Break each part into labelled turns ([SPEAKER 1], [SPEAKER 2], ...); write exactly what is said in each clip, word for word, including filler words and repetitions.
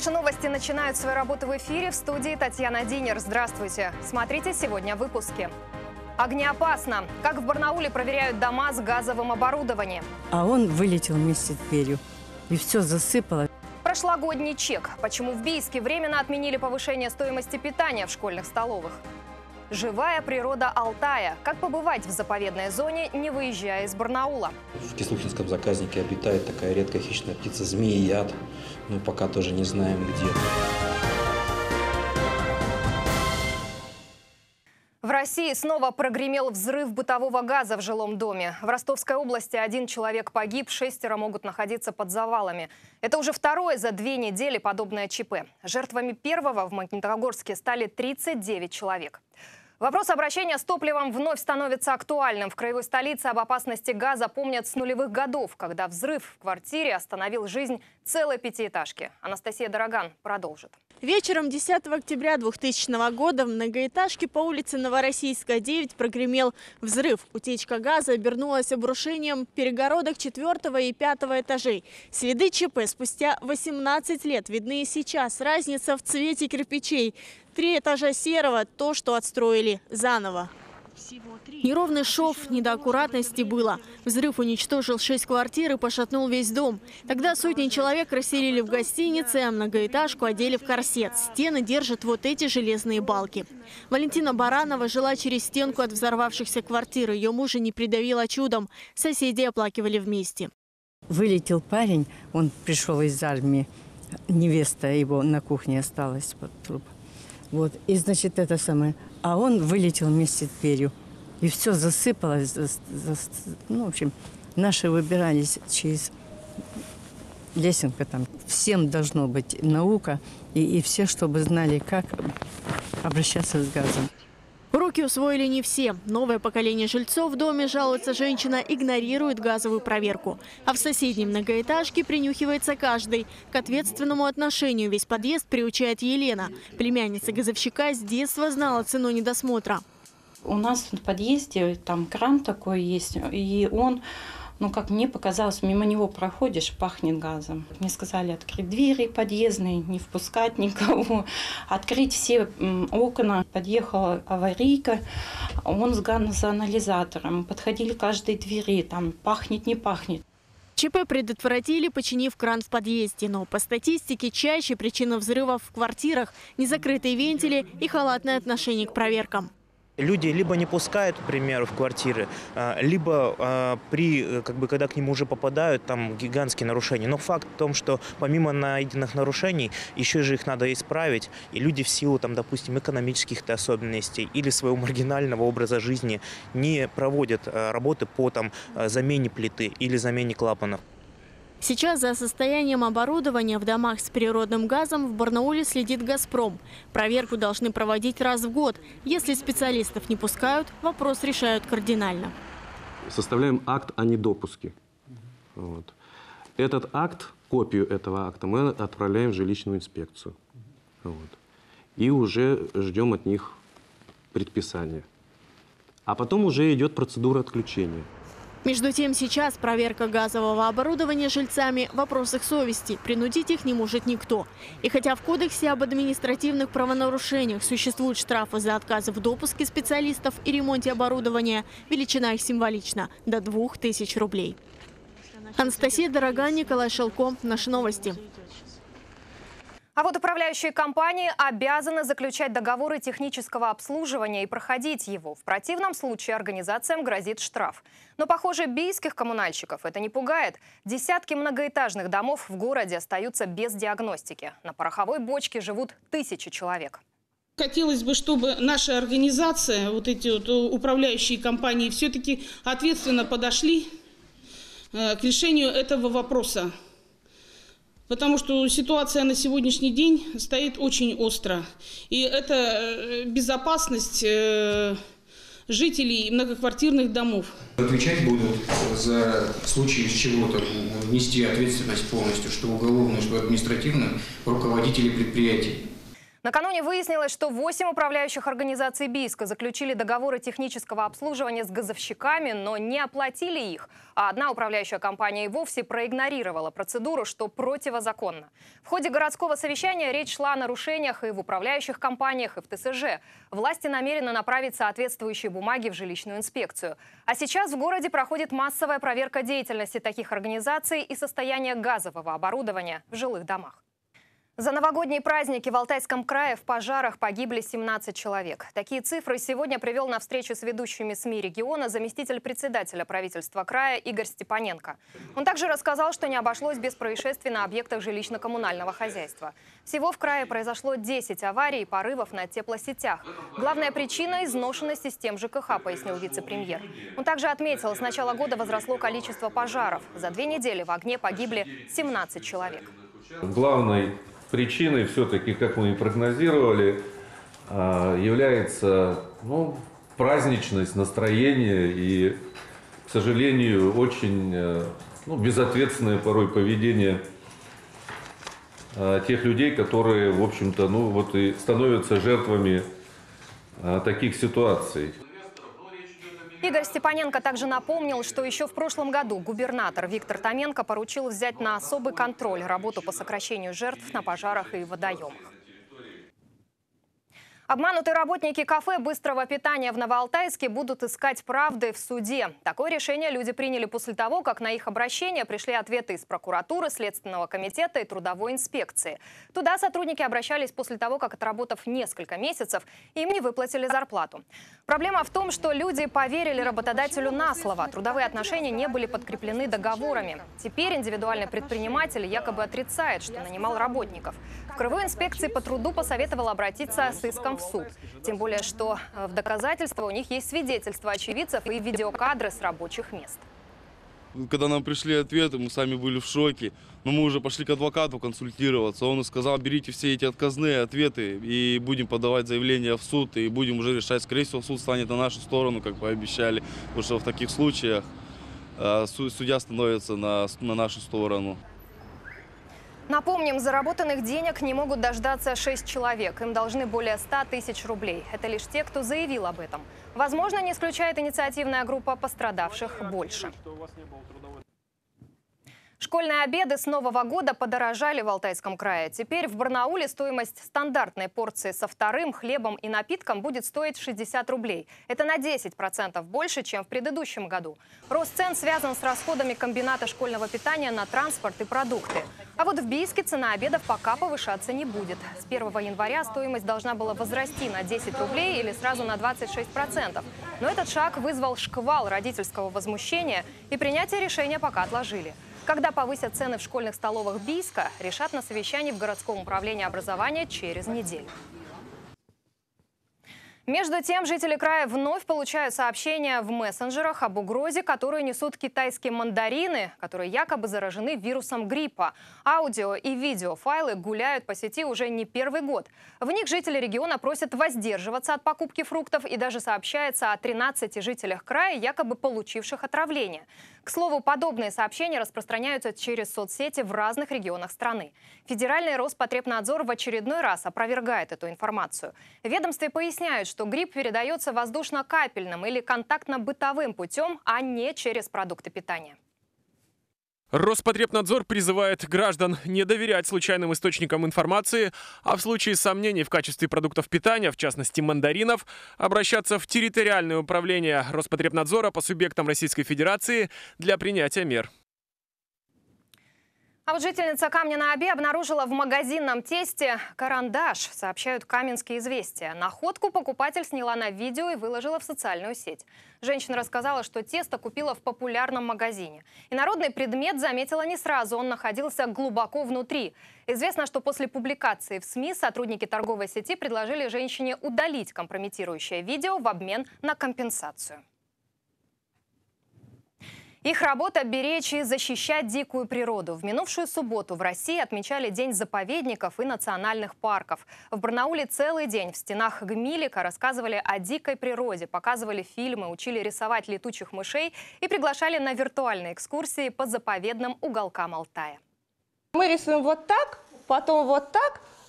[SPEAKER 1] Наши новости начинают свою работу в эфире. В студии Татьяна Динер. Здравствуйте. Смотрите сегодня в выпуске. Огнеопасно. Как в Барнауле проверяют дома с газовым оборудованием.
[SPEAKER 2] А он вылетел вместе с дверью. И все засыпало.
[SPEAKER 1] Прошлогодний чек. Почему в Бийске временно отменили повышение стоимости питания в школьных столовых. Живая природа Алтая. Как побывать в заповедной зоне, не выезжая из Барнаула.
[SPEAKER 3] В Кислухинском заказнике обитает такая редкая хищная птица змеияд. Но пока тоже не знаем где.
[SPEAKER 1] В России снова прогремел взрыв бытового газа в жилом доме. В Ростовской области один человек погиб, шестеро могут находиться под завалами. Это уже второе за две недели подобное ЧП. Жертвами первого в Магнитогорске стали тридцать девять человек. Вопрос обращения с топливом вновь становится актуальным. В краевой столице об опасности газа помнят с нулевых годов, когда взрыв в квартире остановил жизнь целой пятиэтажки. Анастасия Дороган продолжит.
[SPEAKER 4] Вечером десятого октября двухтысячного года в многоэтажке по улице Новороссийская, девять прогремел взрыв. Утечка газа обернулась обрушением перегородок четвертого и пятого этажей. Следы ЧП спустя восемнадцать лет видны и сейчас. Разница в цвете кирпичей. Три этажа серого – то, что отстроили заново. Неровный шов, недоаккуратности было. Взрыв уничтожил шесть квартир и пошатнул весь дом. Тогда сотни человек расселили в гостинице, а многоэтажку одели в корсет. Стены держат вот эти железные балки. Валентина Баранова жила через стенку от взорвавшихся квартир. Ее мужа не придавило чудом. Соседи оплакивали вместе.
[SPEAKER 2] Вылетел парень, он пришел из армии. Невеста его на кухне осталась под труп. Вот, и значит это самое. А он вылетел вместе с дверью. И все засыпалось. Ну, в общем, наши выбирались через лесенку там. Всем должно быть наука. И, и все, чтобы знали, как обращаться с газом.
[SPEAKER 4] Уроки усвоили не все. Новое поколение жильцов в доме, жалуется женщина, игнорирует газовую проверку. А в соседней многоэтажке принюхивается каждый. К ответственному отношению весь подъезд приучает Елена. Племянница газовщика с детства знала цену недосмотра.
[SPEAKER 5] У нас в подъезде там кран такой есть, и он... Ну, как мне показалось, мимо него проходишь, пахнет газом. Мне сказали открыть двери подъездные, не впускать никого, открыть все окна. Подъехала аварийка, он с газоанализатором. Подходили к каждой двери, там пахнет, не пахнет.
[SPEAKER 4] ЧП предотвратили, починив кран в подъезде. Но по статистике чаще причина взрывов в квартирах – незакрытые вентили и халатное отношение к проверкам.
[SPEAKER 6] Люди либо не пускают, к примеру, в квартиры, либо при, как бы, когда к нему уже попадают, там гигантские нарушения. Но факт в том, что помимо найденных нарушений, еще же их надо исправить. И люди в силу, там, допустим, экономических особенностей или своего маргинального образа жизни не проводят работы по там, замене плиты или замене клапанов.
[SPEAKER 4] Сейчас за состоянием оборудования в домах с природным газом в Барнауле следит «Газпром». Проверку должны проводить раз в год. Если специалистов не пускают, вопрос решают кардинально.
[SPEAKER 7] Составляем акт о недопуске. Вот. Этот акт, копию этого акта мы отправляем в жилищную инспекцию. Вот. И уже ждем от них предписания. А потом уже идет процедура отключения.
[SPEAKER 4] Между тем, сейчас проверка газового оборудования жильцами – вопрос их совести. Принудить их не может никто. И хотя в Кодексе об административных правонарушениях существуют штрафы за отказы в допуске специалистов и ремонте оборудования, величина их символична – до двух тысяч рублей. Анастасия Дороган, Николай Шелко. Наши новости.
[SPEAKER 1] А вот управляющие компании обязаны заключать договоры технического обслуживания и проходить его. В противном случае организациям грозит штраф. Но, похоже, бийских коммунальщиков это не пугает. Десятки многоэтажных домов в городе остаются без диагностики. На пороховой бочке живут тысячи человек.
[SPEAKER 8] Хотелось бы, чтобы наша организация, вот эти вот управляющие компании, все-таки ответственно подошли к решению этого вопроса. Потому что ситуация на сегодняшний день стоит очень остро. И это безопасность жителей многоквартирных домов.
[SPEAKER 9] Отвечать будут за случаи чего-то, нести ответственность полностью, что уголовную, что административную, руководители предприятий.
[SPEAKER 1] Накануне выяснилось, что восемь управляющих организаций Бийска заключили договоры технического обслуживания с газовщиками, но не оплатили их. А одна управляющая компания и вовсе проигнорировала процедуру, что противозаконно. В ходе городского совещания речь шла о нарушениях и в управляющих компаниях, и в Т С Ж. Власти намерены направить соответствующие бумаги в жилищную инспекцию. А сейчас в городе проходит массовая проверка деятельности таких организаций и состояния газового оборудования в жилых домах. За новогодние праздники в Алтайском крае в пожарах погибли семнадцать человек. Такие цифры сегодня привел на встречу с ведущими СМИ региона заместитель председателя правительства края Игорь Степаненко. Он также рассказал, что не обошлось без происшествий на объектах жилищно-коммунального хозяйства. Всего в крае произошло десять аварий и порывов на теплосетях. Главная причина – изношенность систем Ж К Х, пояснил вице-премьер. Он также отметил, с начала года возросло количество пожаров. За две недели в огне погибли семнадцать человек.
[SPEAKER 10] Главной причиной все-таки, как мы и прогнозировали, является ну, праздничность, настроение и, к сожалению, очень ну, безответственное порой поведение тех людей, которые, в общем-то, ну, вот и становятся жертвами таких ситуаций.
[SPEAKER 1] Игорь Степаненко также напомнил, что еще в прошлом году губернатор Виктор Томенко поручил взять на особый контроль работу по сокращению жертв на пожарах и водоемах. Обманутые работники кафе быстрого питания в Новоалтайске будут искать правды в суде. Такое решение люди приняли после того, как на их обращение пришли ответы из прокуратуры, Следственного комитета и Трудовой инспекции. Туда сотрудники обращались после того, как, отработав несколько месяцев, им не выплатили зарплату. Проблема в том, что люди поверили работодателю на слово. Трудовые отношения не были подкреплены договорами. Теперь индивидуальный предприниматель якобы отрицает, что нанимал работников. В Краевой инспекции по труду посоветовал обратиться с иском в суд. Тем более, что в доказательство у них есть свидетельства очевидцев и видеокадры с рабочих мест.
[SPEAKER 11] Когда нам пришли ответы, мы сами были в шоке. Но мы уже пошли к адвокату консультироваться. Он сказал, берите все эти отказные ответы и будем подавать заявление в суд. И будем уже решать. Скорее всего, суд станет на нашу сторону, как пообещали. Потому что в таких случаях судья становится на, на нашу сторону.
[SPEAKER 1] Напомним, заработанных денег не могут дождаться шесть человек. Им должны более ста тысяч рублей. Это лишь те, кто заявил об этом. Возможно, не исключает инициативная группа пострадавших больше. Школьные обеды с Нового года подорожали в Алтайском крае. Теперь в Барнауле стоимость стандартной порции со вторым хлебом и напитком будет стоить шестьдесят рублей. Это на десять процентов больше, чем в предыдущем году. Рост цен связан с расходами комбината школьного питания на транспорт и продукты. А вот в Бийске цена обедов пока повышаться не будет. С первого января стоимость должна была возрасти на десять рублей или сразу на двадцать шесть процентов. Но этот шаг вызвал шквал родительского возмущения, и принятие решения пока отложили. Когда повысят цены в школьных столовых Бийска, решат на совещании в городском управлении образования через неделю. Между тем, жители края вновь получают сообщения в мессенджерах об угрозе, которую несут китайские мандарины, которые якобы заражены вирусом гриппа. Аудио и видеофайлы гуляют по сети уже не первый год. В них жители региона просят воздерживаться от покупки фруктов, и даже сообщается о тринадцати жителях края, якобы получивших отравление. К слову, подобные сообщения распространяются через соцсети в разных регионах страны. Федеральный Роспотребнадзор в очередной раз опровергает эту информацию. В ведомстве поясняют, что грипп передается воздушно-капельным или контактно-бытовым путем, а не через продукты питания.
[SPEAKER 12] Роспотребнадзор призывает граждан не доверять случайным источникам информации, а в случае сомнений в качестве продуктов питания, в частности мандаринов, обращаться в территориальное управление Роспотребнадзора по субъектам Российской Федерации для принятия мер.
[SPEAKER 1] А вот жительница Камня-на-Оби обнаружила в магазинном тесте карандаш, сообщают Каменские известия. Находку покупатель сняла на видео и выложила в социальную сеть. Женщина рассказала, что тесто купила в популярном магазине. Инородный предмет заметила не сразу, он находился глубоко внутри. Известно, что после публикации в СМИ сотрудники торговой сети предложили женщине удалить компрометирующее видео в обмен на компенсацию. Их работа – беречь и защищать дикую природу. В минувшую субботу в России отмечали День заповедников и национальных парков. В Барнауле целый день в стенах Гмилика рассказывали о дикой природе, показывали фильмы, учили рисовать летучих мышей и приглашали на виртуальные экскурсии по заповедным уголкам Алтая.
[SPEAKER 13] Мы рисуем вот так, потом вот так,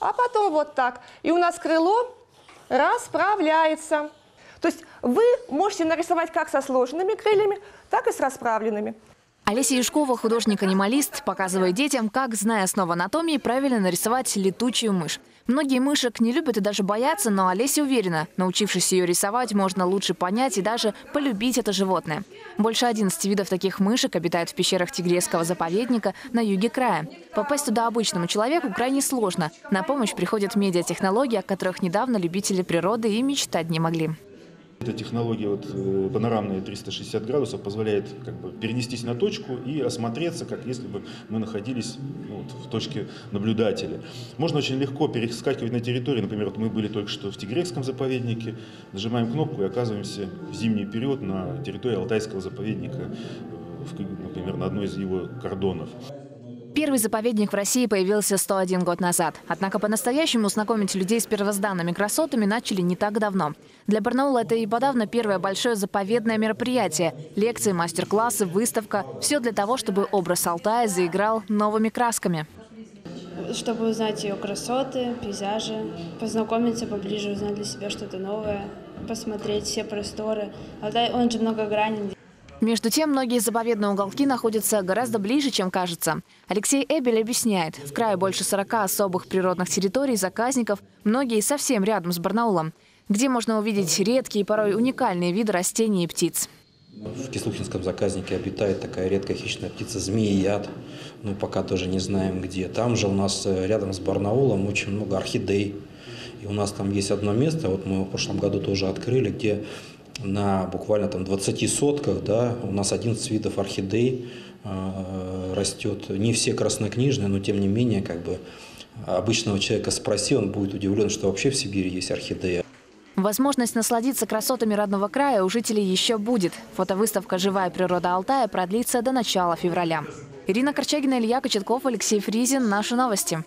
[SPEAKER 13] а потом вот так. И у нас крыло расправляется. То есть вы можете нарисовать как со сложенными крыльями, так и с расправленными.
[SPEAKER 14] Олеся Юшкова, художник-анималист, показывает детям, как, зная основу анатомии, правильно нарисовать летучую мышь. Многие мышек не любят и даже боятся, но Олеся уверена, научившись ее рисовать, можно лучше понять и даже полюбить это животное. Больше одиннадцати видов таких мышек обитают в пещерах Тигресского заповедника на юге края. Попасть туда обычному человеку крайне сложно. На помощь приходят медиатехнологии, о которых недавно любители природы и мечтать не могли.
[SPEAKER 15] Эта технология вот, панорамная триста шестьдесят градусов позволяет как бы перенестись на точку и осмотреться, как если бы мы находились ну, вот, в точке наблюдателя. Можно очень легко перескакивать на территории. Например, вот мы были только что в Тигресском заповеднике, нажимаем кнопку и оказываемся в зимний период на территории Алтайского заповедника, например, на одной из его кордонов.
[SPEAKER 14] Первый заповедник в России появился сто один год назад. Однако по-настоящему знакомить людей с первозданными красотами начали не так давно. Для Барнаула это и подавно первое большое заповедное мероприятие. Лекции, мастер-классы, выставка. Все для того, чтобы образ Алтая заиграл новыми красками.
[SPEAKER 16] Чтобы узнать ее красоты, пейзажи, познакомиться поближе, узнать для себя что-то новое, посмотреть все просторы. Алтай, он же многогранен.
[SPEAKER 14] Между тем, многие заповедные уголки находятся гораздо ближе, чем кажется. Алексей Эбель объясняет, в крае больше сорока особых природных территорий, заказников, многие совсем рядом с Барнаулом, где можно увидеть редкие, порой уникальные виды растений и птиц.
[SPEAKER 3] В Кислухинском заказнике обитает такая редкая хищная птица змеияд, но пока тоже не знаем где. Там же у нас рядом с Барнаулом очень много орхидей. И у нас там есть одно место, вот мы в прошлом году тоже открыли, где на буквально там двадцати сотках, да, у нас одиннадцать видов орхидей э, растет. Не все краснокнижные, но тем не менее, как бы обычного человека спроси, он будет удивлен, что вообще в Сибири есть орхидея.
[SPEAKER 14] Возможность насладиться красотами родного края у жителей еще будет. Фотовыставка «Живая природа Алтая» продлится до начала февраля. Ирина Корчагина, Илья Кочетков, Алексей Фризин. Наши новости.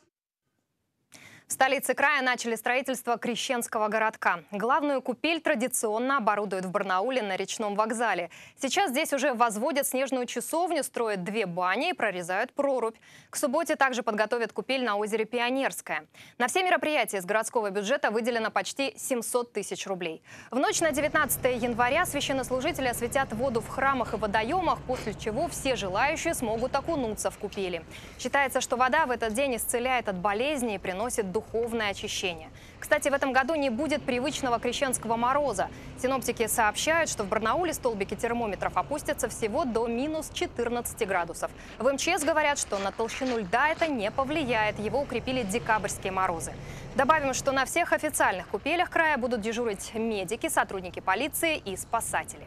[SPEAKER 1] В столице края начали строительство Крещенского городка. Главную купель традиционно оборудуют в Барнауле на речном вокзале. Сейчас здесь уже возводят снежную часовню, строят две бани и прорезают прорубь. К субботе также подготовят купель на озере Пионерское. На все мероприятия из городского бюджета выделено почти семьсот тысяч рублей. В ночь на девятнадцатое января священнослужители осветят воду в храмах и водоемах, после чего все желающие смогут окунуться в купели. Считается, что вода в этот день исцеляет от болезней и приносит духовное духовное очищение. Кстати, в этом году не будет привычного крещенского мороза. Синоптики сообщают, что в Барнауле столбики термометров опустятся всего до минус четырнадцати градусов. В эм че эс говорят, что на толщину льда это не повлияет. Его укрепили декабрьские морозы. Добавим, что на всех официальных купелях края будут дежурить медики, сотрудники полиции и спасатели.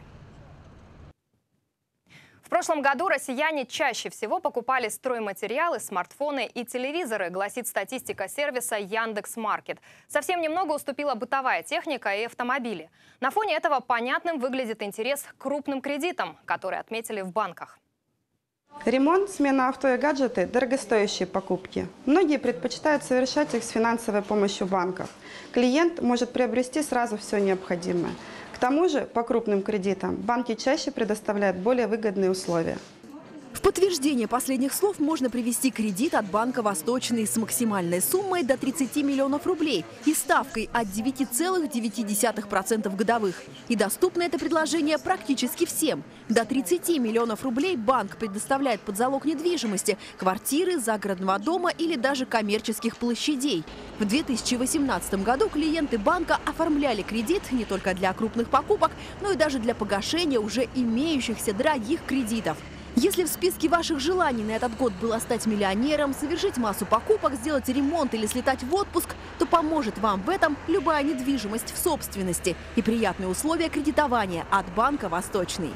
[SPEAKER 1] В прошлом году россияне чаще всего покупали стройматериалы, смартфоны и телевизоры, гласит статистика сервиса Яндекс.Маркет. Совсем немного уступила бытовая техника и автомобили. На фоне этого понятным выглядит интерес к крупным кредитам, которые отметили в банках.
[SPEAKER 17] Ремонт, смена авто и гаджеты – дорогостоящие покупки. Многие предпочитают совершать их с финансовой помощью банков. Клиент может приобрести сразу все необходимое. К тому же, по крупным кредитам банки чаще предоставляют более выгодные условия.
[SPEAKER 18] В подтверждение последних слов можно привести кредит от банка «Восточный» с максимальной суммой до тридцати миллионов рублей и ставкой от девяти целых девяти десятых процента годовых. И доступно это предложение практически всем. До тридцати миллионов рублей банк предоставляет под залог недвижимости, квартиры, загородного дома или даже коммерческих площадей. В две тысячи восемнадцатом году клиенты банка оформляли кредит не только для крупных покупок, но и даже для погашения уже имеющихся дорогих кредитов. Если в списке ваших желаний на этот год было стать миллионером, совершить массу покупок, сделать ремонт или слетать в отпуск, то поможет вам в этом любая недвижимость в собственности и приятные условия кредитования от банка «Восточный».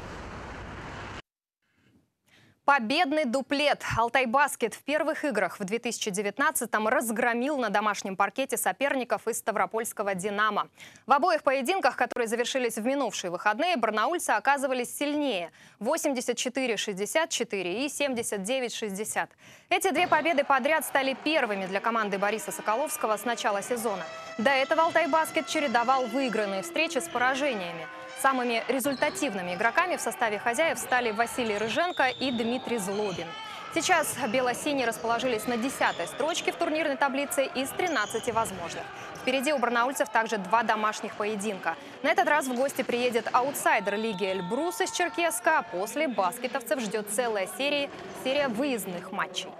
[SPEAKER 1] Победный дуплет. «Алтай-Баскет» в первых играх в две тысячи девятнадцатом разгромил на домашнем паркете соперников из ставропольского «Динамо». В обоих поединках, которые завершились в минувшие выходные, барнаульцы оказывались сильнее – восемьдесят четыре шестьдесят четыре и семьдесят девять шестьдесят. Эти две победы подряд стали первыми для команды Бориса Соколовского с начала сезона. До этого «Алтай-Баскет» чередовал выигранные встречи с поражениями. Самыми результативными игроками в составе хозяев стали Василий Рыженко и Дмитрий Злобин. Сейчас бело-синие расположились на десятой строчке в турнирной таблице из тринадцати возможных. Впереди у барнаульцев также два домашних поединка. На этот раз в гости приедет аутсайдер лиги Эльбрус из Черкесска, а после баскетовцев ждет целая серия, серия выездных матчей.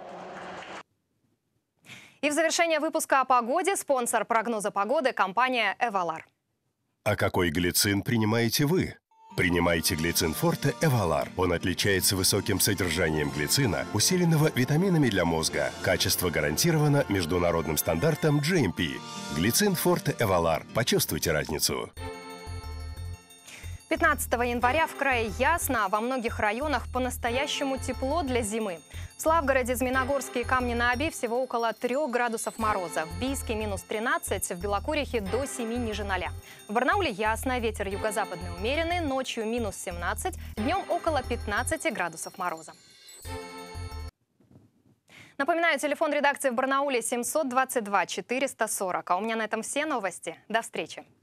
[SPEAKER 1] И в завершение выпуска о погоде спонсор прогноза погоды – компания «Эвалар».
[SPEAKER 19] А какой глицин принимаете вы? Принимайте глицин Форте Эвалар. Он отличается высоким содержанием глицина, усиленного витаминами для мозга. Качество гарантировано международным стандартом джи эм пи. Глицин Форте Эвалар. Почувствуйте разницу.
[SPEAKER 1] пятнадцатого января в крае ясно, во многих районах по-настоящему тепло для зимы. В Славгороде, Змеиногорске и Камне-на-Оби всего около трёх градусов мороза. В Бийске минус тринадцать, в Белокурихе до семи ниже ноля. В Барнауле ясно, ветер юго-западный умеренный, ночью минус семнадцать, днем около пятнадцати градусов мороза. Напоминаю, телефон редакции в Барнауле семьсот двадцать два четыреста сорок. А у меня на этом все новости. До встречи.